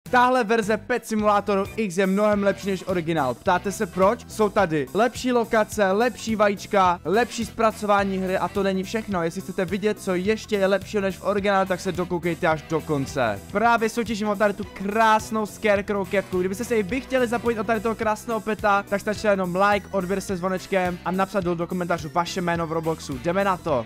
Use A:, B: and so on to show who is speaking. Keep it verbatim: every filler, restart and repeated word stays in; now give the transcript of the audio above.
A: Tahle verze Pet Simulatoru X je mnohem lepší než originál. Ptáte se proč? Jsou tady lepší lokace, lepší vajíčka, lepší zpracování hry a to není všechno. Jestli chcete vidět, co ještě je lepšího než v originálu, tak se dokoukejte až do konce. Právě soutěžím o tady tu krásnou Scarecrow kepku. Kdybyste se i vy chtěli zapojit o tady toho krásného peta, tak stačí jenom like, odběr se zvonečkem a napsat do, do komentářů vaše jméno v Robloxu. Jdeme na to.